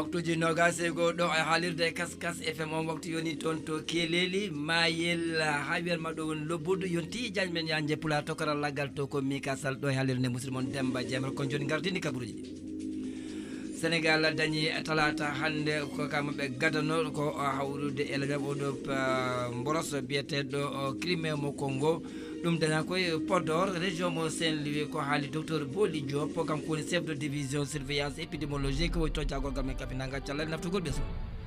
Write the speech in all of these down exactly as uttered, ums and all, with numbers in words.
waktuji nogas e go ɗo e haalirde kaskas F M on waktu yoni toon to Keleli Mayel ha wiyatma ɗo woni lobbudu yonti jañ men ya jeppula to karal laggal to ko Mika Sall ɗo e haalirde musidɗo mon Demba Jemre kon joni gardini kabaruji ɗi Sénégal dañi talata hande ko kamɓe gadano ko hawrude e lagam oɗo mboros biyeteɗo Crimée mo Congo ɗum dana koye Podor région mo Saint-Louis ko haali docteur Boli Diop kanko woni chef de division surveillance épidémiologique woni to jagorgal men kapinaga callal naftugol ɓesgu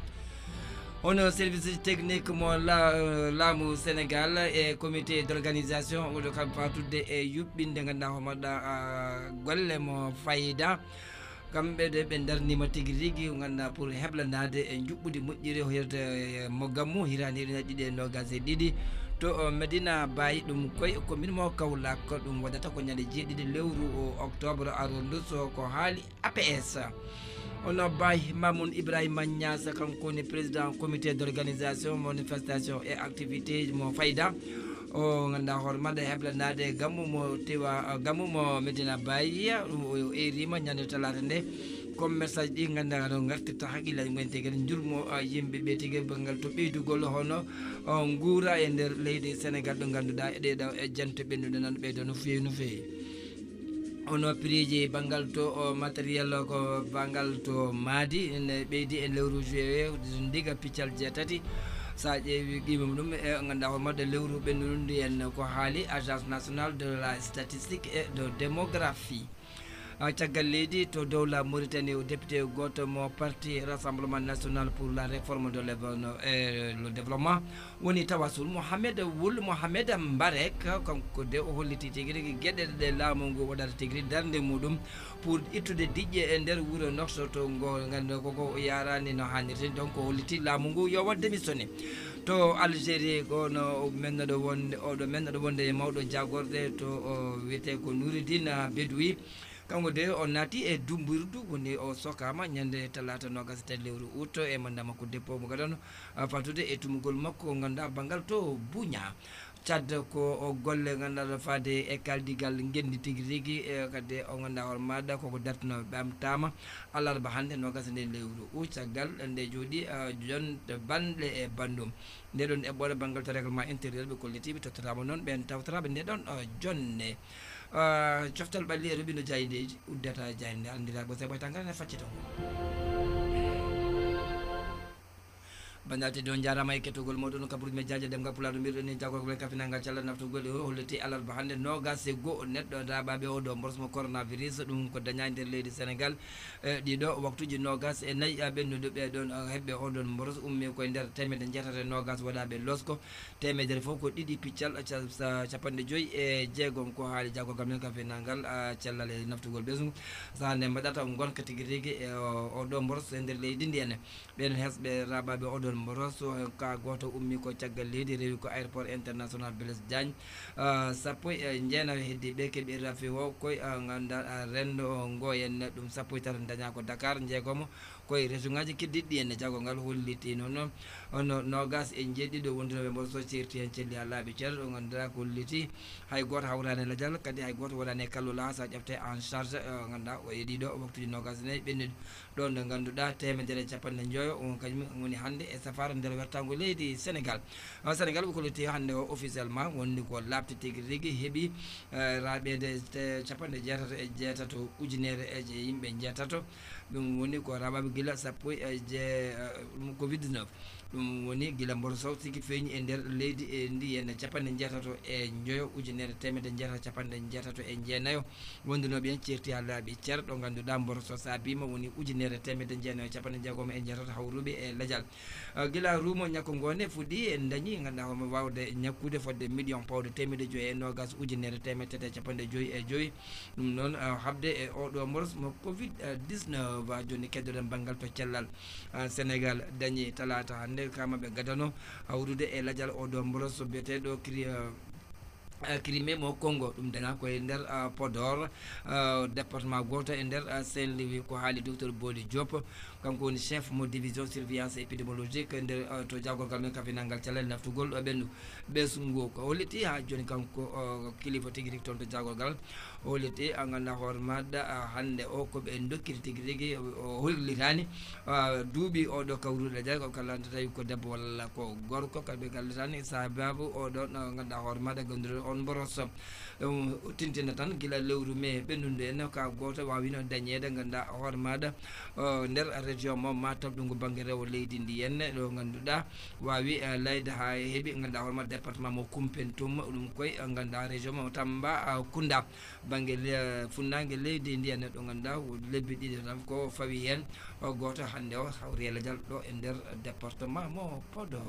ono service technique mo la laamu Sénégal e comité d' organisation oɗo kam fatude e yuɓɓinde ganduɗa homaɗa golle mo fayida kamɓe de ɓe darnima tigui rigui ganduɗa pour heblanade e juɓɓudi moƴƴiri o hirde mo gammu hirani ɗina ɗiɗi e nogas e ɗiɗi to Medina Baye ɗum koye commune mo Kaolack ɗum waɗata ko ñande jeeɗiɗi lewru octobre arondo so ko haali A P S ono Baye Mamoun Ibrahima Niass kanko woni président comité d' organisation manifestation et activité mo fayda o ganduɗa hoore maɗa heblanade gammu mo tewa gammu mo Medina Baye ɗum o erima ñande talata nde comme message ɗi ganduɗa no gartirta haqqillaji mumen tigui jurmo yimɓe ɓe tigui bangal to ɓeydugol hono guura e nder leydi Sénégal ɗo ganduɗa e ɗeɗo e jante ɓennuɗe nan ɓeydo no fewi no fewi ono prix bangal to matériel ko bangal to maadi ene ɓeydi e lewru juillet ndiga piccal jeetati sa ƴeewi qimam ɗum e ganduɗa ho madde lewru ɓennuɗi en ko haali agence nationale de la statistique et de démographie caggal leydi to dow la Mauritanie o député goto mo parti rassemblement national pour la réforme de le développement woni Tawassoul Mohamed Wul Mohamed Mbarek kanko de o holliti tigui rigui gueɗe ɗe laamu ngu waɗata tigui darde muɗum pour ittude diƴƴe e nder wuuro Nouakchott ngo ganduɗa koko yarani no hannirta donc o holliti laamu ngu yo wat démissionné to Algérie kono mennoɗo wonde oɗo mennoɗo wonde e mawɗo jagorde to wiyete ko Nouridine Bedoui kanko de o naati e dumbirdu woni o sokama ñande talata nogas tan lewru août e manda makko dépôt mo gadano fatude e tumugol makko ganduɗa banggal to Buña Tchad ko o golle ganduɗa faade e kaldigal gendi tigui rigui e kadi o ganduɗa hoore maɗa koko dartino ɓamtama alarba hande nogas nde lewru août caggal nde jooɗi jonde banɗe e bandum nde ɗon eɓɓore banggal to règlement intérieur ɓe kollitiɓe tottatama noon ɓen tawtaraɓe nde ɗon jonne coftal ɓalli e roɓino jaydeji uddata jayde andira bo sebo tan ne facce ton bandate don jarama e kettogol moɗon kabaruji me jaje ɗemgal pulaɗo mbiɗo ni jagorgol kafinagal calla naftugol o holliti alarba hande nogas e goho neɗɗo daɓaɓe oɗo mborsmo coronavirus ɗum ko dañani nder leydi Sénégal ɗiɗo waktuji nogas e nayyi ɓennude ɓe ɗon heɓɓe oɗon mboros ummi koye nder temedde jeetati nogas waɗaɓe losko temedere foof ko ɗiɗi piccal capanɗe joyyi e jeegom ko haali jagorgal men kafinagal cellal e naftugol ɓesgu sa nde mbaɗata gonka tigui rigui e oɗo mboros e nder leydi ndi ene ɓen hesɓe raɓaɓe oɗon mboros ka goto ummi ko caggal leydi rewi ko aéroport international Blaise Diagne sappo e jeenayo heddi ɓe keeɓi rafi o koye ganduɗa rendo ngo henne ɗum sappo e tati daña ko Dakar jeegomo koye région ngaji keddiɗɗi henne jaggongal holliti noon ono nogas e jeeɗiɗo wondinoɓe mboso cirti hen celli ha laaɓi ceer ɗo ganduɗa ko holliti hay goto hawrani ladial kadi hay goto waɗani kallola sa ƴefte en charge ganduɗa o heeɗiɗo waktuji nogas nayyi ɓennuɗi ɗon nde ganduɗa temedere capanɗe joyo on kañum woni hande e safaro nder wertago leydi Sénégal Sénégal ɓe kolliti hande o officiellement wonni ko labti tigui rigui heeɓi raɓede capanɗe jeetato e jeetato ujunere e yimɓe jeetato ɗum woni ko raɓaɓe guila sappo e je covid dix-neuf ɗum woni guila mborso tigui feeñi e nder leydi e ndi henna capanɗe jeetato e joyo ujunere temedde jeetato capanɗe jeetato e jeenayo wondinoɓe hen certi ha laaɓi ceer ɗo ganduɗa mborso saabima woni ujunere temedde jeenayo capanɗe jeegom e jeetato hawruɓe e ladial guila rumo ñakko ngone fuɗɗi en dañi ganduɗa homo wawde ñakkude fodde million pawde temedde joyyi e nogas ujunere temedde tati capanɗe joyyi e joyyi ɗum noon habde e oɗo mboros mo covid dix-neuf joni keddoɗen banggal to cellal Sénégal dañi talata hande kamaɓe gadano hawrude e ladial oɗo mboros biyeteɗo cri Crimée mo Congo ɗum dana koye nder Podor département goto e nder Saint-Louis ko haali docteur Boli Diop kanko woni chef mo division surveillance épidémiologique nder to jagorgal men kafinagal calel naftugol ɓendu ɓesgu ngo ko holliti ha joni kanko kilifa tigui rigui toon to jagorgal holliti a ganduɗa hoore maɗa hande o koɓe dokkiri tigui rigui o hollitani duuɓi oɗo kawruɗo dia ko kala tawi ko debbo walla ko gorko kamɓe gallitani sababu oɗon ganduɗa hoore maɗa gonduɗo on boros tintina tan guila lewru mai ɓennude en ka goto wawino dañede ganduɗa hoore maɗa nder région mo Matam ɗum ko banggue rewo leydi ndi henne ɗo ganduɗa wawi layde ha heeɓi ganduɗa hoore maɗa département mo Koumpentoum ɗum koye ganduɗa région mo Tamba Kounda banggue funnague leydi ndi henne ɗo ganduɗa lebbi ɗiɗi tan ko fawi hen goto hande o hawri Yelejal ɗo e nder département mo Podor.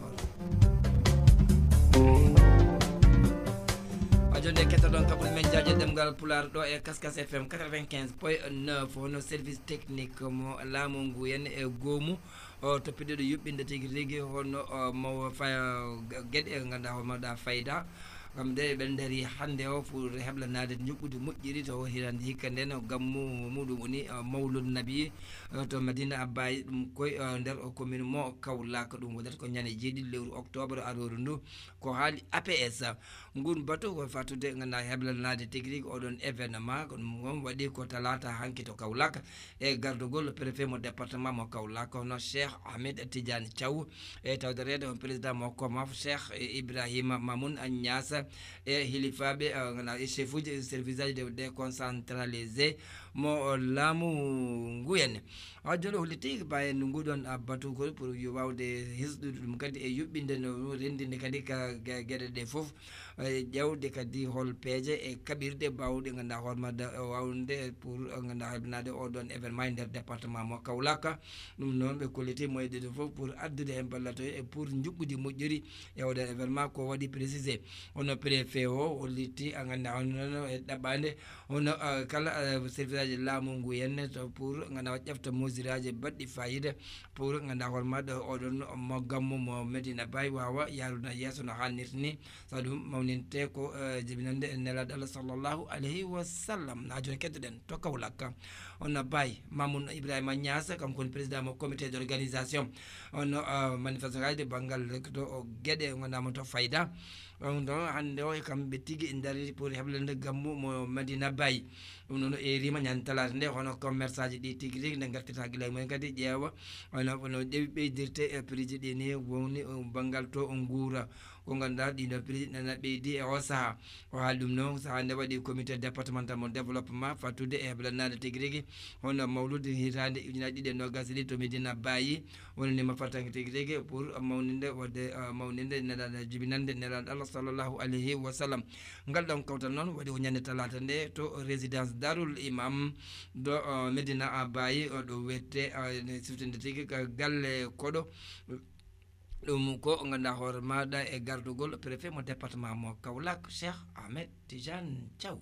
Jonde kettodon kaɓuɗe men jaaje ɗemgal Pulaar ɗo e Kaskas F M quatre-vingt-quinze point neuf hono service technique mo laamu ngu henne e goomu o toppiɗeɗo yuɓɓinde tigui rigui hono mo fa gueɗe e ganduɗa hoore maɗa fayda kam de ɓen daari hande o pour heblanade ñuɓɓude moƴƴiri to hirande hikka nden gammu muɗum woni mawlud nabi to Madina Abbaye ɗum koye nder commune mo Kaolack ɗum wonata ko ñande jeeɗiɗi lewru octobre aroru ndu ko haali A P S ngun batu ko fatude ganduɗa heblanade tigui rigui oɗon événement ko ɗum on waɗi ko talata hanki to Kaolack e gardugol préfet mo département mo Kaolack hono Cheikh Ahmed Tidiane Thiaw e tawderede on président mo Komaf Cheikh Ibrahima Mamoun Agnassa e hilifaɓe ganduɗa chef uji service aji de déconcentralisé mo laamu ngu henne ha joni holliti bayen nguɗon batugol pour yo wawde hisɗude ɗum kadi e yuɓɓinde no rendinde kadi ka gueɗe ɗe foof ƴewde kadi hol peeje e kaɓirɗe bawɗe ganduɗa hoore maɗa wawde pour ganduɗa hebnade oɗon événement e nder département mo Kaolack ɗum noon ɓe kolliti moyeɗeɗe foof pour addude hen ballatoy e pour juɓɓudi moƴƴiri e oɗon événement ko waɗi précisé hono préfet o holliti a ganduɗa hono e ɗaɓɓade hono kala service aji laamu ngu henne to pour ganduɗa ƴefta mesure aji baɗɗi fayida pour ganduɗa hoore maɗa oɗon mo gammu mo Medina Baye wawa yarude yesso no hannirta ni so ɗum mawninte ko jibinande e nelaɗo Allah sallllahu alayhi wa sallam ha joni keddoɗen to Kaolack on Baye Mamoun Ibrahima Niass kanko woni président mo comité d' organisation on manifestation ngaji banggal to gueɗe gondama to fayda on ɗon hande o kamɓe tigui e daari pour heblande gammu mo Medina Baye ɗum noon e rima ñande talata nde hono commerce aji ɗi tigui rigui nde gartita guila mumen kadi ƴeewa ono no ƴeewi ɓeydirte e prix ji ɗi ni woni banggal to guura ko ganduɗa ɗiɗo prix nana ɓeydi e o saaha o haali ɗum noon saaha nde waɗi comité départemental mo développement fattude e heblanade tigui rigui hono mawlude hitande ujunaje ɗiɗi e nogas ɗiɗi to Medina Baye wonanima fartangue tigui rigui pour mawninde wadde mawninde nelaɗo jibinande nelaɗo Allah sallllahu alayhi wa sallam ngal ɗon kawtal noon waɗi ko ñande talata nde to résidence Darul Imam do Medina Baye ɗo wette siftinde tigui ko galle koɗo ɗum ko ganduɗa hoore maɗa e gardugol préfet mo département mo Kaolack Cheikh Ahmed Tidiane Thiaw.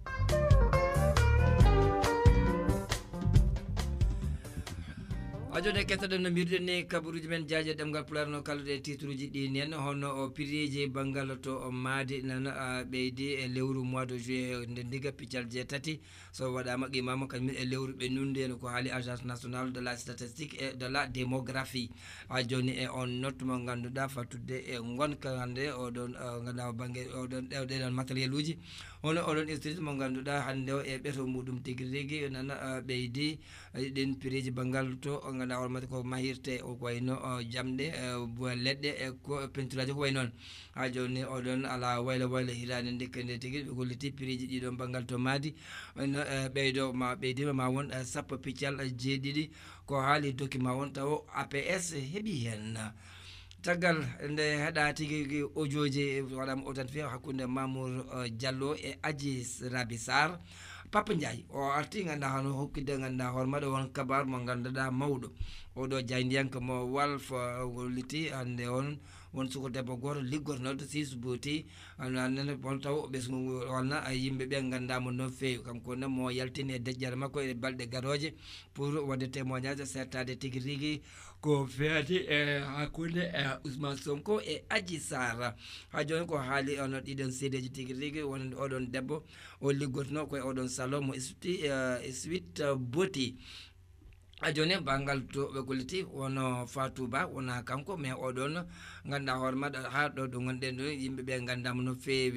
Ajode kettoɗen no mbirɗen ni kabaruji men jaaje ɗemgal Pulaar no kalluɗe titre uji ɗi nen hono o piriji banggal to maadi nana ɓeydi e lewru mois de juillet nde ndiga piccal jeetati so waɗama qimama kañum e lewru ɓennude en ko haali agence nationale de la statistique et de la démographie ha joni e on note mo ganduɗa fattude e gonka hande oɗon ganduɗa banggue oɗon ɗeɗon matériel uji hono oɗon institut mo ganduɗa hande o e ɓeeto muɗum tigui rigui nana ɓeydi ɗin piriji banggal to ganduɗa hoore mata ko mahirte ko wayno jamɗe leɗɗe e ko peinture aji ko way noon ha joni oɗon ala waylo waylo hirande ndekka nde tigui ɓe golliti piriji ɗiɗon banggal to maadi no ɓeydo ma ɓeydima ma won sappo piccal jeeɗiɗi ko haali document on taw A P S heeɓi hen taggal nde heeɗa tigui audioji waɗama authentifié hakkude Mamour Diallo e Adji Raby Sarr Papa Ndiaye o arti ganduɗa hono hokkude ganduɗa hoore maɗa won kabaru mo ganduɗa mawɗo oɗo jaydiyanka mo Walf wolliti hande on won suko debbo goto liggotonoɗo six bouti anane on taw ɓesgu wonno yimɓeɓe gandamo no fewi kanko ne mo yaltini e deƴƴere makko e balɗe garoje pour wadde témoignage certade tigui rigui ko feeti e hakkude e Ousmane Sonko e Adji Sarr ha joni ko haali ono ɗiɗon seedeji tigui rigui wonande oɗon debbo o liggotono koye oɗon salon mo ispi Sweet Beauty ha joni bangal to ɓe golliti wono Fatou Ba wona kanko mais oɗon ganduɗa hoore maɗa ha ɗo ɗo gonɗen ɗo yimɓeɓe gandama no fewi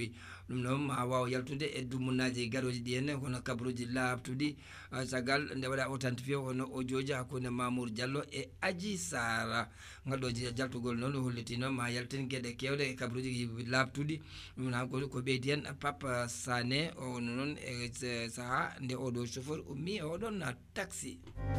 ɗum noon ma waw yaltude e dummunaji garoji ɗi henne hono kabaruji labtuɗi sagal nde waɗa authentifié hono audioji hakkude Mamour Diallo e Adji Sara ngalɗo jaltugol noon holliti noon ma yaltin gueɗe kewɗe e kabaruji labtuɗi ɗum ha ko ko ɓeydi hen Papa Sané o noon e saaha nde oɗo chauffeur ummi e oɗon taxi.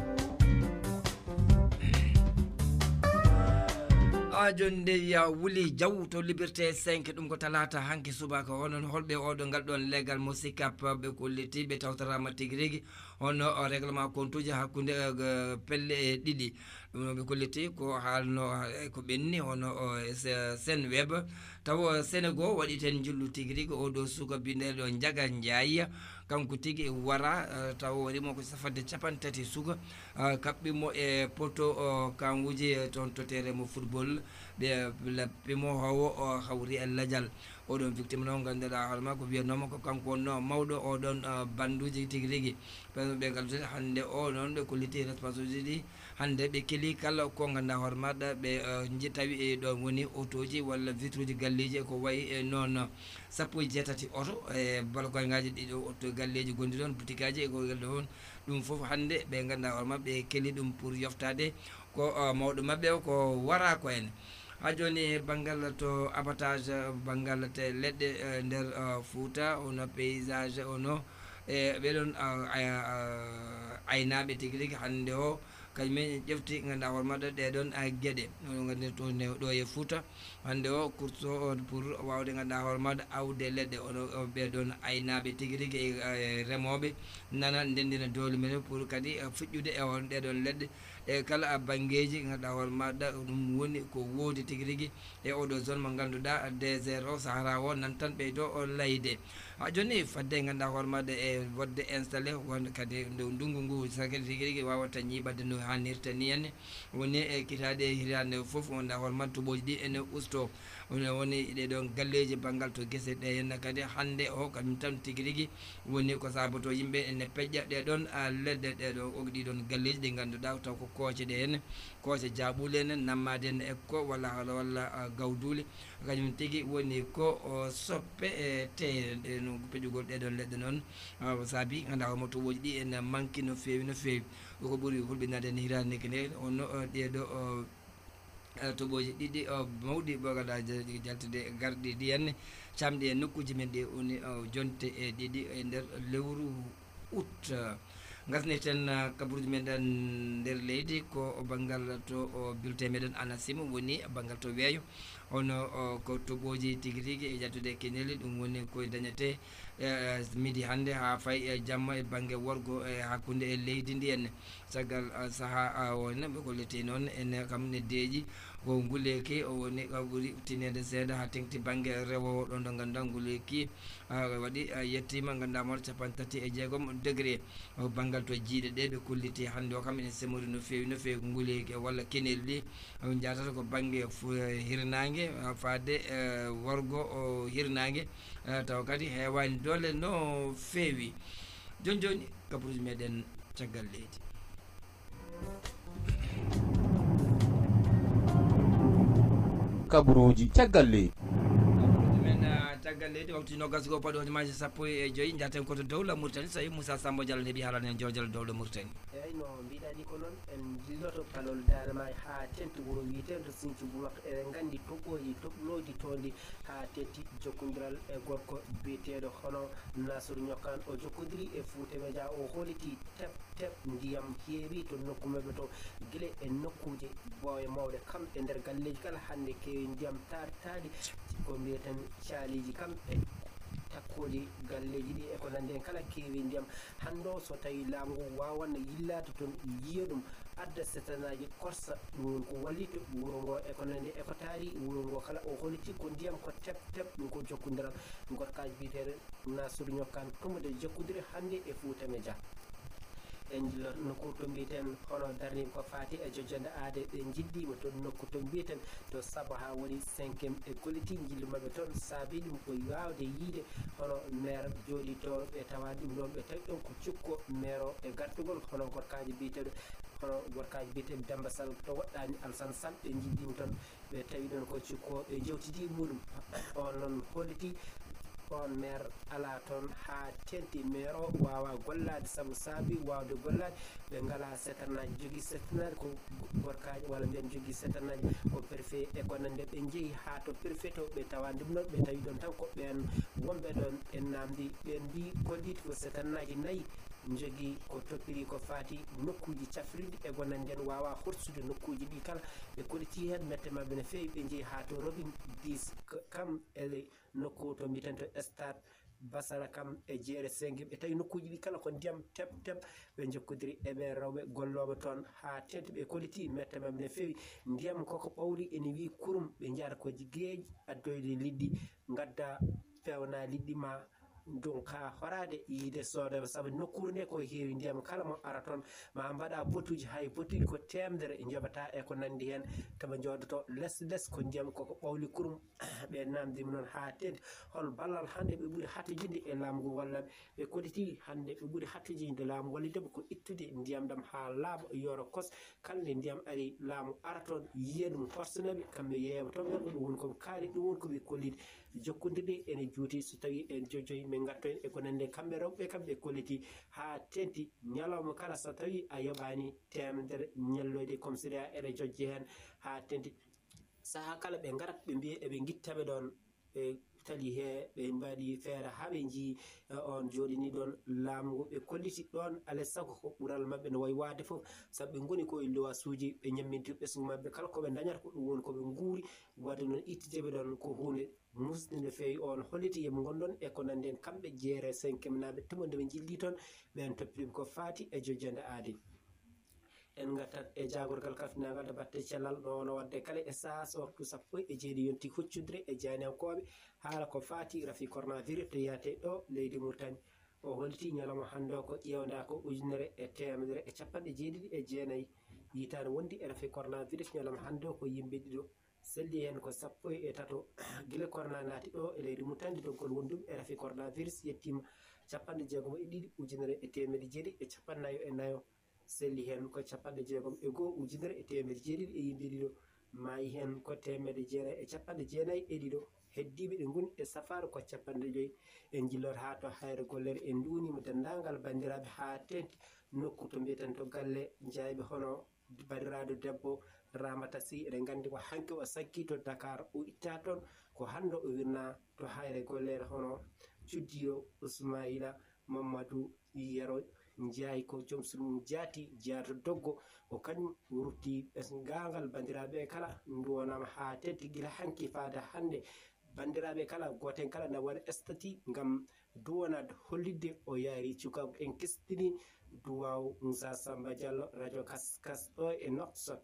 a joni nde ya Wuli Diaw to Liberté cinq ɗum ko talata hanki subaka onon holɓe oɗo ngal ɗon légal mo sikap ɓe kolliti ɓe tawtarama tigui rigui hono règlement compte uji hakkude pelle e ɗiɗi ɗum ɓe kolliti ko haalno ko ɓenni hono Senweb taw Sénégal waɗi ten jillu tigui rigui oɗo suka bindeɗo Ndiaga Ndiaye kanko tigui wara taw waɗimo ko safande capan tati suka kaɓɓimo e poto kanguji toon to terrain mo football ɓe lappimo hawo hawri e ladial oɗon victime noon ganduɗa hoorema ko wiyanoma ko kanko wonno mawɗo oɗon banduji tigui rigui ɓe galtude hande o noon ɓe kolliti responsabilité ɗi hande ɓe keeli kala ko ganduɗa hoore maɗa ɓe tawi e ɗon woni auto ji walla vitre uji galleji ko wayi e noon sappo e jeetati auto e balkoyngaji ɗiɗo auto galleji gondi ɗon boutique aji e ko galde on ɗum foof hande ɓe ganduɗa hoore mabɓe ɓe keeli ɗum pour yoftade ko mawɗo mabɓe o ko wara ko en ha joni banggal to abattage banggal te leɗɗe nder Fouta ono paysage ono e ɓeɗon aynaɓe tigui rigui hande o kañumen ƴefti ganduɗa hoore maɗa ɗeɗon gueɗe oɗo gandi to ɗo e Fouta hande o course o pour wawde ganduɗa hoore maɗa awde leɗɗe ono ɓeɗon aynaɓe tigui rigui e remoɓe nana ndendina dowle mumen pour kadi fuɗɗude e on ɗeɗon leɗɗe e kala banggueji ganduɗa hoore maɗa ɗum woni ko woodi tigui rigui e oɗo zone mo ganduɗa désert o Sahara o nan tan ɓeydo o layde ha joni fadde ganduɗa hoore maɗa e wadde installé wonde kadi nde ndungu ngu sakedi tigui rigui wawata ñiɓade no hannirta ni henna woni e kitade hirande foof ganduɗa hoore maɗa toɓoji ɗi ene usto one woni ɗeɗon galleji banggal to guese ɗe henna kadi hande o kañum tan tigui rigui woni ko sabato yimɓe ene peƴƴa ɗeɗon leɗɗe ɗeɗo og ɗiɗon galleji ɗi ganduɗa taw ko kooce ɗe henne kooce jaɓule henne nammade henne ekko walla walla gawdule kañum tigui woni ko soppe e te no peƴugol ɗeɗon leɗɗe noon saabi ganduɗa hoorema toɓoji ɗi ene manque no fewi no fewi ko ɓuuri hulɓinade en hirande kene onno ɗeɗo toɓoji ɗiɗi mawɗi ɓogaɗa jaltude garɗi ɗi henne camɗi e nokkuji men ɗi woni jonte e ɗiɗi e nder lewru août gasniten kabaruji meɗen nder leydi ko banggal to bulletin meɗen ANACIM woni banggal to weeyo hono ko toɓoji tigui rigui e jattude keneli ɗum woni koye dañete midi hande ha fayi e jamma e banggue worgo e hakkude e leydi ndi henne caggal saaha wonne ɓe kolliti noon ene kam ne deeƴi ko nguleyki o woni ɓuuri tinede seeɗa ha tengti banggue rewowo ɗon ɗo ganduɗa nguleyki waɗi yettima ganduɗa moɗo capan tati e jeegom degré banggal to jiiɗe ɗe ɓe kolliti hande o kam ene semori no fewi no fewi nguleyki walla keneli ɗi jatata ko banggue hirnangue fadde worgo o hirnangue taw kadi hewani dole no fewi joni joni kabaruji meɗen caggal leydi kabaruji caggal leydi caggal leydi waktu nogas go paɗo maji sappo e joyyi jaten koto dowla Mauritanie so tawi Moussa Samba Diallo heeɓi haalane en jowjal dowla Mauritanie eyyi no mbiɗani ko noon en dilloto palol danama ha tenti wuuro wiite to Sinthiou Boumakka eɗen gandi toɓɓoji toɓloji tondi ha tetti jokkodiral e gorko biyeteɗo hono Nassour Gnokkane o jokkodiri e Fouta Média o holliti tep tep ndiyam heewi to nokku mabɓe to guila e nokkuje boye mawɗe kam e nder galleji kala hande kewi ndiyam tartadi ko mbiyeten caliji kam e takkoji galleji ɗi e ko nandi en kala kewi ndiyam hande o so tawi laamu ngu wawanno yillade toon yiya ɗum adda setanaji korsa ɗum ko wallito wuuro ngo e ko nandi e ko taari wuuro ngo kala o holliti ko ndiyam ko tep tep ɗum ko jokkodiral gorkaji biyeteɗo Nassour Gnokkane tumude jokkodiri hande e Fouta Média en jilloto nokku to mbiyeten hono darni ko fati e jojjande aade ɓe jiddima to nokku to mbiyeten to Saba ha woni cinquiéme e golliti jillu mabɓe toon saabi ɗum ko wawde yiide hono maire jooɗitoɗo ɓe tawani ɗum ɗon ɓe tawi ɗon ko cukko maire o e gartugol hono gorkaji biyeteɗo hono gorkaji biyeteɗo Demba Sall to woɗɗani Alassane Sall ɓe jiddima toon ɓe tawi ɗon ko cukko ɓe jewtidi muɗum on noon holliti on maire ala toon ha tenti maire o wawa gollade saabu saabi wawde gollade ɓe ngala setanaji jogui setanaji ko gorkaji walla mbiyen jogui setanaji ko préfet e ko nande ɓe jeehi ha to préfet to ɓe tawa ndimnoɓe ɓe tawi ɗon tan ko ɓen wonɓe ɗon en namdi ɓen mbi kolliti ko setanaji nayyi jogui ko toppiri ko fati nokkuji cafridi e gonande en wawa horsude nokkuji ɗi kala ɓe kolliti hen mette mabɓe no fewi ɓe jeehi ha to robin dix kam ele nokku to mbiten to stade basara kam e jeere sengue ɓe tawi nokkuji ɗi kala ko ndiyam teb teb ɓe jokkodiri eɓe rewɓe golloɓe toon ha tenti ɓe kolliti mette mabɓe no fewi ndiyam koko ɓawli ene wi kurum ɓe jiyata ko gueeƴi addoyde liɗɗi gadda pewna liɗɗi ma donc ha horade yiide soodoɓe saabu nokkure nde ko heewi ndiyam kala mo ara toon ma mbaɗa botuji hay botuji ko temedere jobata e ko nandi hen toɓe joodoto less less ko ndiyam koko ɓawli kurum ɓe namdima noon ha teddi hol ballal hande ɓe ɓuuri hattojinde e laamu ngu wallaɓe ɓe koditi hande ɓe ɓuuri hattojinde laamu wallideɓe ko ittude ndiyam ɗam ha laaɓa yoro kos kala nde ndiyam ari laamu ara toon yiya ɗum horsanaɓe kamɓe yeeya toon ɓe ɗum woni koɓe kaali ɗum woni koɓe kolliti jokkodirde ene juuti so tawi en jojoyi min gatto en e ko nande kamɓe rewɓe kamɓe kolliti ha tenti ñalawma kala so tawi a yoɓani temedere ñelloyde commissariat ene jojje hen ha tenti saaha kala ɓe garat ɓe mbiya eɓe guittaɓe ɗon ɓe tali he ɓe mbaɗi feere haaɓe jii on joɗini ɗon laamu ngu ɓe kolliti ɗon alay saago ko ɓuural mabɓe no wayi wade foof saabu ɓe goni koye lowa suuji ɓe ñamminti ɓesgu mabɓe kala koɓe dañata ko ɗum woni koɓe guuri wadde noon ittideɓe ɗon ko hunde musde no fewi on holliti yemo gonɗon e ko nandi en kamɓe jeere cinquiéme naɓe timo ndeɓe jilli toon ɓen toppiriɓe ko fati e jojjande aadi en gattat e jagorgal kafinagal to batte cellal ɗo no wadde kala e sahas waktu sappo e jeeɗi yonti huccudre e janiyankoɓe haala ko fati rafi coronavirus to yiyate ɗo leydi Mauritanie o holliti ñalawma hande o ko ƴewda ko ujunere e temedere e capanɗe jeeɗiɗi e jeenayyi yitade wondi e rafi coronavirus ñalawma hande o ko yimɓe ɗiɗo selli hen ko sappo e tato guila corona naati ɗo e leydi Mauritanie doggol wondum e rafi coronavirus yettima capanɗe jeegom e ɗiɗi ujunere e temedde jeeɗiɗi e capannayyo e nayo selli hen ko capanɗe jeegom e goho ujunere e temedde jeeɗiɗi e yimɓe ɗiɗo maayi hen ko temedde jeenayyi e capanɗe jeenayyi e ɗiɗo heddiɓe ɗe goni e safaro ko capanɗe joyyi en jillot ha to hayre gollere en duunima dendagal bandiraɓe ha tenti nokku to mbiyeten to galle jayɓe hono bandiraɗo debbo Ramata Sy eɗen gandi ko hanke o sakki to Dakar o itta toon ko hande o wirna to hayre gollere hono cuddiyo Ismaila Mamadou Yero jeeyi ko joom sulmum jaati jeyato doggo ko kañum rutti ɓesgangal bandiraɓe kala duwonama ha teddi guila hanki faada hande bandiraɓe kala goten kala na waɗa stati gam duwonade hollidde o yaari cukagu en kestini duwaw Moussa Samba Diallo radio kaskas ɗo e Nouakchott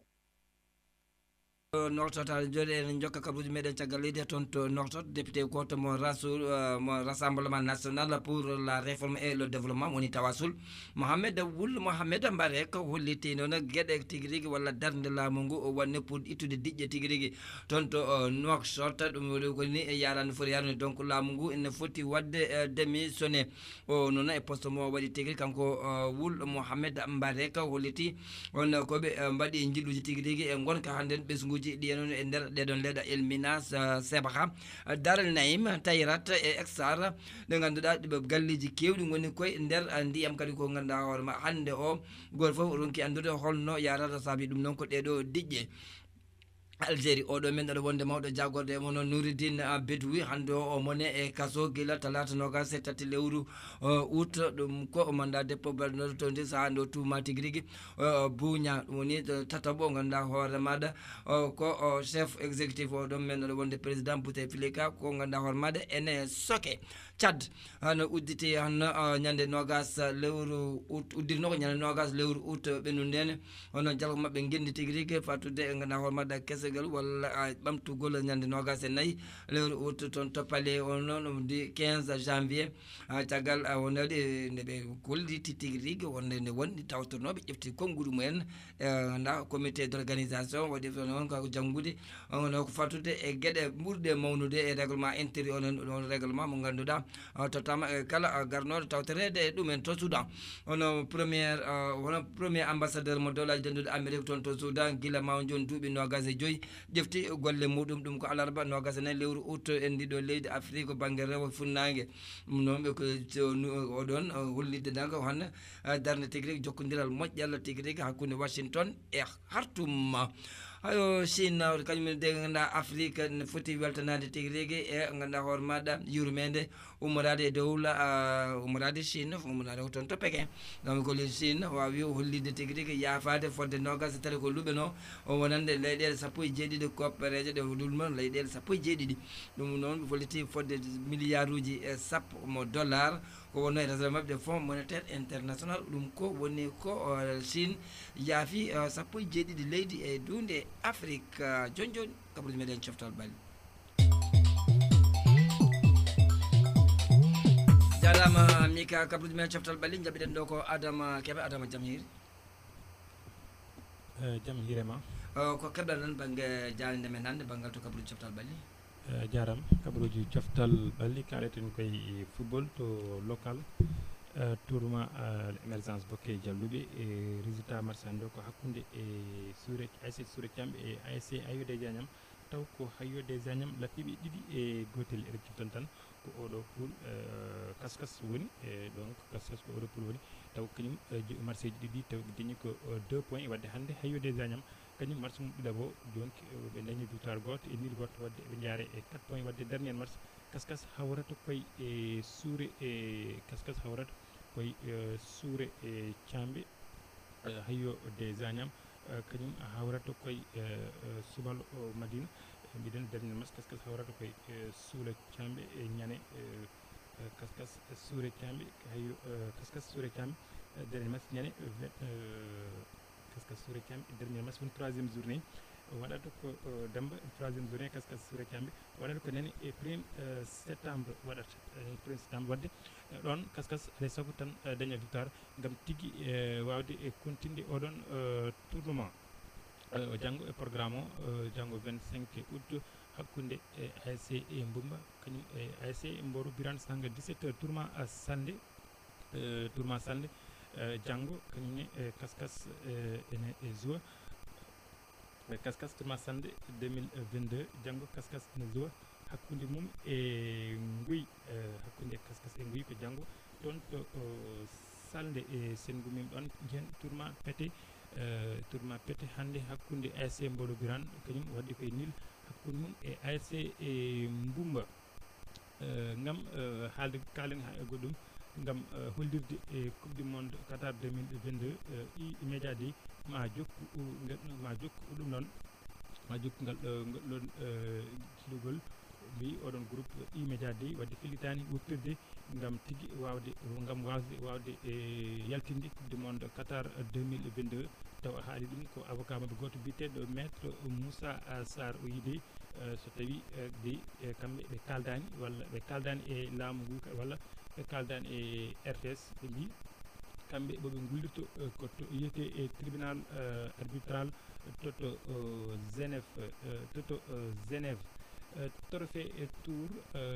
Nouakchott aɗa jooɗi en jokka kabaruji meɗen caggal leydi toon to Nouakchott député goto mo rasoul mo rassemblement national pour la réforme et le développement woni tawasul Mohamed Wul Mohamed Mbare ko holliti noon gueɗe tigui rigui walla darde laamu ngu wanne pour ittude diƴƴe tigui rigui toon to Nouakchott ɗum woni koni e yarani foti yarani donc laamu ngu ene foti wadde démissionné o noon e poste mo waɗi tigui kanko Wul Mohamed Mbare ko holliti on koɓe mbaɗi jilluji tigui rigui e gonka hande ɓesguji ɗi non e nder ɗeɗon leɗa Elminas Sebaha Darel Naim Tayrat e Exar ɗe ganduɗa ɗiɓe galliji kewɗi goni koye nder ndiyam kadi ko ganduɗa hoorema hande o goto foof ronki andude holno yarata saabi ɗum noon ko ɗeɗo diƴƴe Algérie oɗo men ɗaɗo wonde mawɗo jagorde mono Nouridine Bedoui hande o mone e kaso guila talata nogas e tati lewru août ɗum ko mandat dépôt balnoɗo to ndi sahande o tuma tigui rigui buña ɗum woni tataɓo ganduɗa hoore maɗa ko chef exécutif oɗon men ɗaɗo wonde président Bouteflika ko ganduɗa hoore maɗa ene soke Tchad hano udditi hano ñande nogas lewru août uddirno ko ñande nogas lewru août ɓennude hono jalko mabɓe gendi tigui rigui fatude e ganduɗa hoore maɗa kesegol walla ɓamtugol ñande nogas e nayyi lewru août toon to Palais on noon di quinze janvier caggal wonade ndeɓe kolliti tigui rigui wonde nde wonɗi tawtornoɓe ƴefti konnguru mumen nda comité d' organisation waɗi noon ko janggude ono ko fatude e gueɗe ɓurɗe mawnude e règlement intérieur onon ɗon règlement mo ganduɗa to tama kala garnoɗo tawtorede e ɗumen to Soudan ono première hono premier ambassadeur mo dowlaji dendude Amérique toon to Soudan guila ma joni duuɓi nogas e joyyi joyi ƴefti golle muɗum ɗum ko alarba nogas nayi lewru août en ndiɗo leydi Afrique ko banggue rewo funnague ɗum noon ɓe ko oɗon hollidde daga hon darde tigui rigui jokkodiral moƴƴal tigui rigui hakkude Washington e Khartoum hayo Chine kañum de ganduɗa Afrique ne foti weltanade tigui rigui e ganduɗa hoore maɗa yurmede ummorade e dowla ummorade Chine ummorade ko toon to Pékin gam ko le Chine wawi hollide tigui rigui yafade fodde nogas tati ko luɓeno o wonande leyɗele sappo e jeeɗiɗi koppareje ɗe dulma leyɗele sappo e jeeɗiɗi ɗum noon ɓe folliti fodde milliard uji e sappo mo dollar ko wonno e réserve mabɓe fonds monétaire international ɗum ko woni ko Chine yaafi sappo e jeeɗiɗi leydi e dunde Afrique joni joni kabaruji meɗen coftal ɓalli jarama Mika kabaruji meɗen coftal ɓalli jaɓiɗen ɗo ko Adama Keɓe Adama jaam hiiri jaam hiirema ko keɓɗa tan banggue jalde men hannde banggal to kabaruji coftal ɓalli jaram kabaruji coftal ɓalli kaleten koye football to local tourment émergence bokke jalluɓe e résultat match hande ko hakkude e suure A S C Suure Thiamɓe e A S C Hayo-des Agnam taw ko Hayo-des Agnam lappiɓe ɗiɗi e gotel eɗen ciftan tan ko oɗo pool kaskas woni e donc kaskas ko oɗo pool woni taw kañum match ji ɗiɗi taw ɓe dañi ko deux points wadde hande Hayo-des Agnam kañum match mum ɗiɗabo joni ɓe dañi victoire goto e nil goto wadde ɓe jaare e quatre points wadde dernier match kaskas hawrata koye e suure e kaskas hawrata koye suure e Thiamɓe Hayo-des Agnam kañum hawrata koye Subalo Madina mbiɗen dernier match kaskas hawrata koye suule Thiamɓe e ñane kaskas suure Thiamɓe hayo kaskas suure Thiamɓe dernier match ñane kaskas suure Thiamɓe dernier match woni troisiéme journée waɗata ko Demba troisiéme journée kaskas suure Thiamɓe waɗata ko nene e premier septembre waɗata premier septembre wadde ɗon kaskas alay saago tan daña victoire gam tigui wawde e continde oɗon tournement janggo e programme o janggo vingt-cinq août hakkude e A S C e Mbumba kañum e A S C Mboro Birane Sanga dix-sept heures tourment Sande tourment Sande janggo kañumne kaskas ene e joua kaskas tourment Sande deux mille vingt-deux janggo kaskas ene joua hakkude mum e Nguy hakkude kaskas e Nguy ko janggo toon to Salde e Sengu mim ɗon jen tourment pété tourment pété hande hakkude A S C Mbolo Birane kañum wadde koye nil hakkude mum e A S C e Mbumba gam haalde kalen ha e goɗɗum gam hollirde e coupe du monde Qatar deux mille vingt-deux i média di ma jokku ma jokku ɗum noon ma jokku ngal ɗon cilugol mbi oɗon groupe i média di wadde fillitani wurtirde gam tigui wawde gam wasde wawde e yaltinde coupe du monde Qatar deux mille vingt-deux taw haali ɗum ko avocat maɓe goto biteɗo maître Moussa Sarr o yiide so tawi de kamɓe ɓe kaldani walla ɓe kaldani e laamu ngu walla ɓe kaldani e R T S ɓe mbi kamɓe ɓoɓe gullirto ko to yiyete e tribunal arbitral toto Genève toto Genève trophée e tour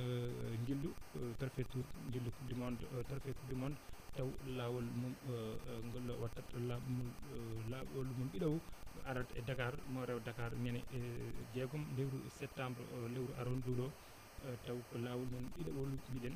jillu trophée tour jillu coupe du monde trophée coupe du monde taw lawol mum ngol wattat lawol lawol mum ɓiɗowo arata e Dakar mo rew Dakar ñande jeegom lewru septembre lewru aronduɗo taw ko lawol mum ɗiɗoɓol mbiɗen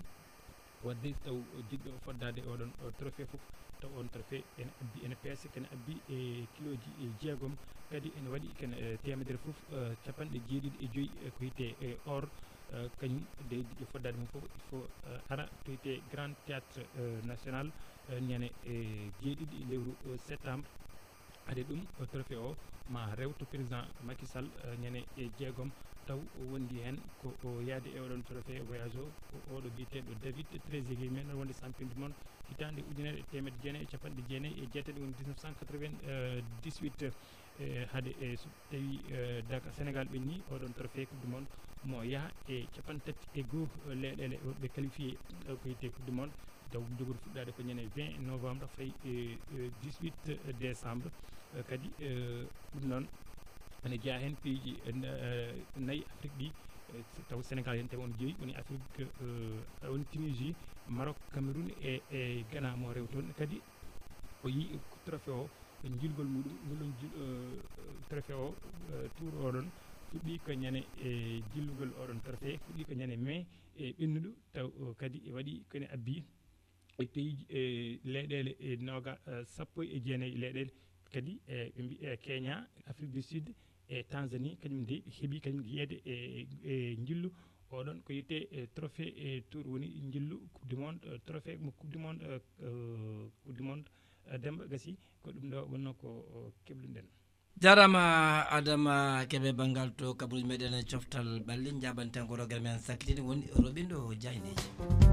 wadde taw jiɗɗo foddade oɗon trophée foof taw on trophée ene abbi ene peese kene abbi e kiloji e jeegom kadi ene waɗi kene temedere foof capanɗe jeeɗiɗi e joyyi ko yite e or kañum de jiɗɗo foddade mum foof il faut ara to yite grand théâtre national ñande e jeeɗiɗi lewru septembre ade ɗum trophée o ma rew to président Macky Sall ñande e jeegom taw wondi hen ko yaade e oɗon trophée voyage o ko oɗo biteɗo David Trezeguet men wonde champion du monde hitande ujunere e temedde jeenayyi e capanɗe jeenayyi e jeetati woni dix-neuf cent quatre-vingt-dix-huit haade e so tawi Dakar Sénégal ɓenni oɗon trophée coupe du monde mo yaaha e capantati e goho leyɗele ɓe qualifié ko yite coupe du monde taw jogoto fuɗɗade ko ñande vingt novembre fayi dix-huit décembre kadi ɗum noon ene jeeya hen pays ji nayyi Afrique ɗi taw Sénégal hen tawi on jeeyi woni Afrique woni Tunisie Maroc Cameroun e e Ghana mo rew toon kadi o yi trophée o julgol muɗum ngolɗon trophée o tour oɗon fuɗɗi ko ñande e jillugol oɗon trophée fuɗɗi ko ñande mai e ɓennuɗo taw kadi e waɗi kone abbi e pays e leyɗele e noga sappo e jeenayyi leyɗele kadi e ɓe mbi e Kenya Afrique du Sud e Tanzanie kañum de heeɓi kañum yeyde e e jillu oɗon ko yette e trophée e tour woni jillu coupe du monde trophée mo coupe du monde coupe du monde Demba Gassi ko ɗum ɗo wonno ko keɓluɗen jarama Adama Kebe bangal to kabaruji meɗen coftal ɓalli jaɓanten ko rogere men sakkitini woni Robindo Diayneji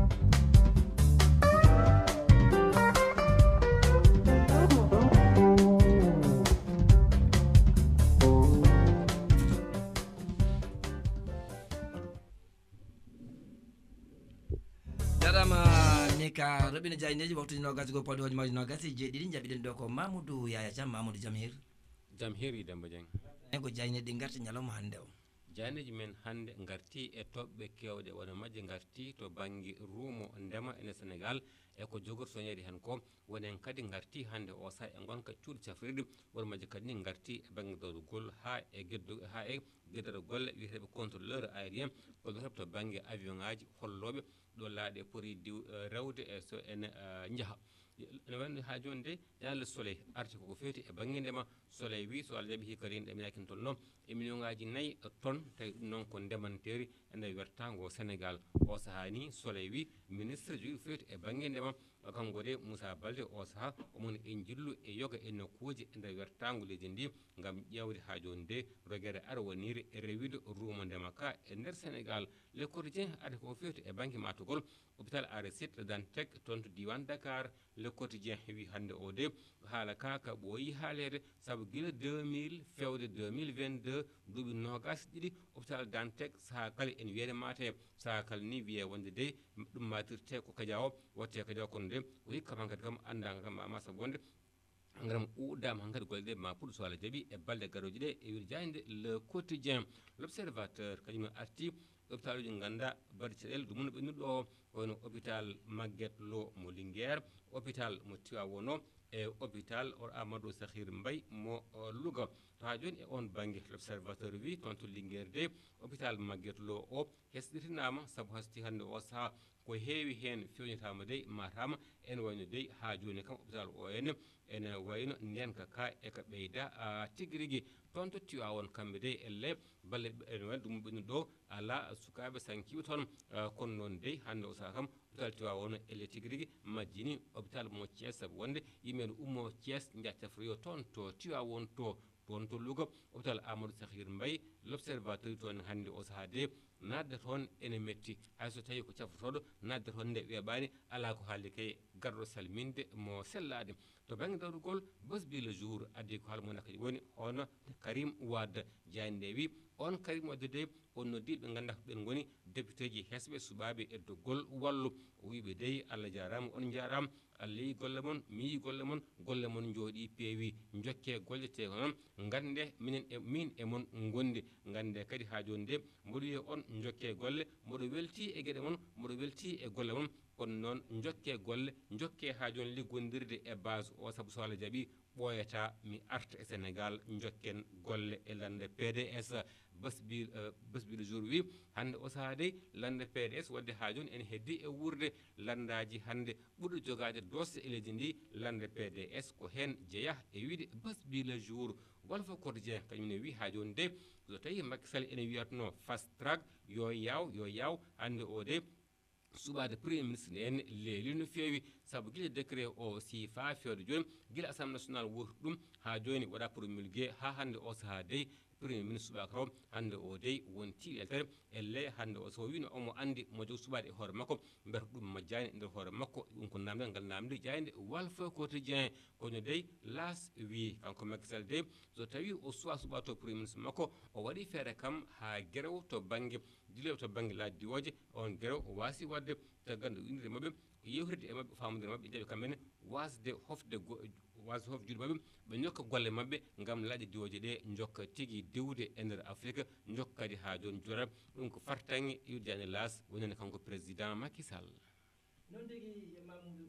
ka Robindo Diayneji waktu nogas go pawɗi hojomaji nogas e jeeɗiɗi jaɓiɗen ɗo ko Mamoudou Yaya Thiam Mamoudou jam hir jam hiri Demba Dieng e ko Diayne ɗi garti ñalawma hannde o Diayneji men hannde garti e toɓɓe kewɗe wona majje garti to banggue ruumo ndema ene Sénégal e ko jogorto soñede hen ko wonen kadi garti hannde o saha e gonka cuuɗi cafrirɗi won majje kadi ni garti e banggue dawrugol ha e geddo ha e gueɗɗata golle wiyeteɓe contrôleur aérien koɗo heɓta banggue avion ngaji holloɓe ɗo laaɗe poti diw rewde e so ene jaaha ene wayno ha joni de ñalle soleil arti koko fewti e banggue ndema soleil wi so Allah jaaɓi hikka rende ɗe yakin toon noon e million ngaji nayyi tonnes tawi ɗum noon ko ndemanteri e nder wertago Sénégal o saaha ni soleil wi ministre jogui fewti e banggue ndema kanko de Moussa Baldé o saaha omon en jillu e yoga e nokkuji e nder wertago leydi ndi gam ƴewde ha joni de rogere ara woniri e rewide ruumo ndema ka e nder Sénégal Le Quotidien ade ko fewti e banggue matugol hôpital Aristide Le Dantec toon to diwan Dakar Le Quotidien wi hande o de haala ka ka ɓooyi haalede saabu guila deux mille fewde deux mille vingt-deux duuɓi nogas ɗiɗi hôpital Dantec saha kala en wiyede mate saha kala ni wiye wonde de ɗum matirte ko kadia o watte kadia kono de o hikka man kadi kam anda kam ma saabu wonde garam uɗama hankadi golle ɗe ma puɗɗo so Allah jaaɓi e balɗe garoji ɗe e wiide jayde Le Quotidien L'Observateur kañum arti hôpital uji ganda baɗi caɗele ɗum no ɓennuɗo o kono hôpital Maguette Lo mo Linguére hôpital mo Tivaouane o e hôpital o Amadou Sakhir Mbaye mo Louga to ha joni e on banggue L'Observateur wi toon to Linguére de hôpital Maguette Lo o hesɗitinama saabu hasti hande o saaha ko heewi hen fewnitama de matama ene wayno de ha joni kam hôpital o ene ene wayno ndenka ka eka ɓeyda tigui rigui toon to Tivaouane kamɓe de elle balle ene wayno ɗum ɓennuɗo ɗo ala sukaɓe sankiɓe toon kono noon de hande o saaha kam hôpital Tivaouane elle tigui rigui majjini hôpital mo Thiés saabu wonde yimɓe ne ummo Thiés jaccafroyo toon to Tivaouane to toon to Louga hôpital Amadou Sakhir Mbaye L'Observateur toon hande o saaha de nadde toon ene metti hayso tawi ko cafrotoɗo nadde toon nde weeɓani ala ko haalde kay garɗo salminde mo sellade to banggue dawrugol Buzz Bi Le Jour addi ko haalmona kadi woni hono Karim Wade Diayne wi on Karim Wade de on noddiɓe ɓe ganduɗa ko ɓen goni député ji hesɓe suɓaɓe e doggol wallu o wiɓe dey Allah jarama on jarama Allah yi golle moon mi yi golle moon golle moon jooɗi peewi jokke golle te ko noon gande minen e min e moon gondi gande kadi ha joni de mboɗo wiya on jokke golle mboɗo welti e gueɗe moon mboɗo welti e golle moon kono noon jokke golle jokke ha joni liggodirde e base o saabu so Allah jaaɓi ɓooyata mi arta e Sénégal jokken golle e lande P D S Buzz Bi Buzz Bi Le Jour wi hande o saaha de lande P D S wadde ha joni ene heddi e wurde landaji hande ɓuuri jogade dosse e leydi ndi lande P D S ko hen jeeya e wiide Buzz Bi Le Jour Walf Quotidien kañumne wi ha joni de so tawi Macky Sall ene wiyatno fast track yo yaw yo yaw hande o de suɓade premier ministre en leeli no fewi saabu guila décret o si fa fewde joni guila assemblée nationale wurti ɗum ha joni waɗa promulgué ha hande o saaha dey premier ministre subaka o hande o dey wonti eltere elle hande o so wino omo andi mo jogi suɓade e hoore makko mbiyata ɗum majjani e nder hoore makko ɗum ko namdal ngal namdi jayde Walf Quotidien kono dey las wi kanko Macky Sall de so tawi o suwa suɓato premier ministre makko o waɗi feere kam ha guerew to banggue dilew to banggue laddi diwoje on guerew o wasi wadde tagando indirde mabɓe yewtirde e mabɓe famodire mabɓe jaaɓe kamɓene wasde hofde wasde hofde juuɗe mabɓe ɓe jokka golle mabɓe gam laaƴe diwoje ɗe jokka tigui diwde e nder Afrique jokka kadi ha joni jorat ɗum ko fartangue iwdani las wonande kanko président Macky Sall non tigui Mamoudou ɗum woni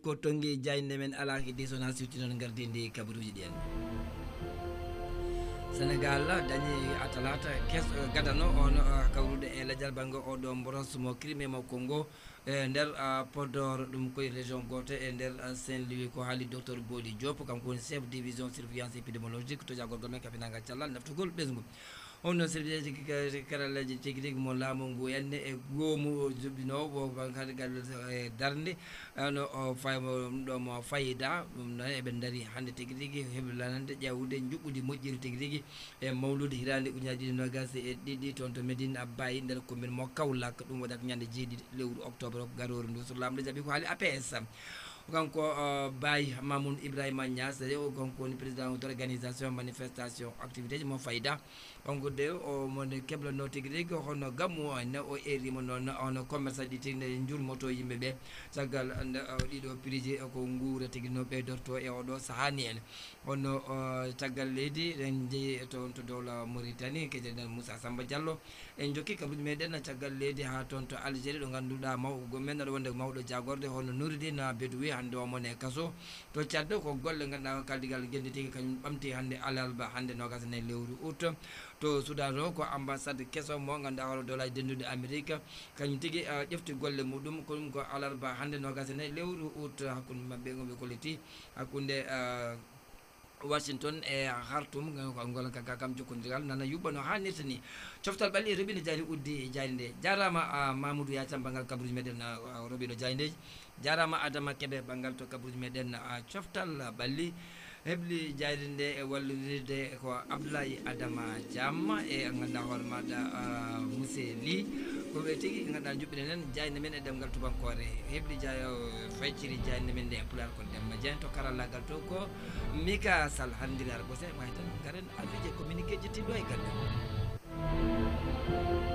ko tongi jayde men ala hidde sona siwti noon gardindi kabaruji ɗi en Sénégal dañi atalata kes gadano on kawrude e ladial banggo oɗo mboros mo crime mo Congo e nder Podor ɗum koye région goto e nder Saint-Louis ko haali docteur Bodi Diop kanko woni chef division surveillance épidémiologique to jagorgol men kafinagal cellal naftugol ɓesgu on noon service karalaji tigui rigui mo laamu ngu enne e goomu juɓɓinowo kadigal e darde no o faymo ɗo mo fayida ɗum noon eɓe daari hande tigui rigui heblanande ƴewude juɓɓudi moƴƴiri tigui rigui e mawlude hirande ujunaji ɗiɗi nogas e ɗiɗi toon to Médine Abbaye nder commune mo Kaolack ɗum waɗata ñande jeeɗiɗi lewru octobre garori ndu so lamɗo jaaɓi ko haali A P S kanko Baye Mamoudou Ibrahima Niass o kanko woni président d' organisation manifestation activité ji mo fayda kanko de o mone keblano tigui rigui hono gammu ne o erima noon on commerçant ɗi tigui ne jurmoto yimɓeɓe caggal ɗiɗo prix ko guura tigui no ɓeydorto e oɗo sahani en hono caggal leydi en jeeyi toon to dowla Mauritanie kejeɗen Moussa Samba Diallo en jokki kabaruji meɗen caggal leydi ha toon to Algérie ɗo ganduɗa mawɗo men aɗa wonde mawɗo jagorde hono Nouridine Bedoui hande o mon e kaso to caddo ko golle ganduɗa kaldigal guendi tigui kañum ɓamti hande alarba hande nogas ne lewru août to Soudan o ko ambassade kesso mo ganduɗa hono dowlaji dendude Amérique kañum tigui ƴefti golle muɗum ko ɗum ko alarba hande nogas ne lewru août hakkude mabɓe ɓe kolliti hakkude Washington e Khartoum ngol kaka kam jokkodiral nana yuɓɓa no hannirta ni coftal ɓalli robino diayli uddi jayde nde jarama Mamoudou Yacam banggal kabaruji meɗen robino diaydeji jarama Adama Keɓe banggal to kabaruji meɗen coftal ɓalli heɓli jayde nde e wallodirde ko Abdoulaye Adama Diam e ganduɗa hoore maɗa Moussé Ly koɓe tigui ganduɗa juɓɓine nen jayde men e ɗemgal tubankore heɓli jay fecciri jayde men nde e pular ko Demba Dieng to karallagal to ko Mika Sall handiri ara gose way tan garen alfije communiqué ji tidɗo e galle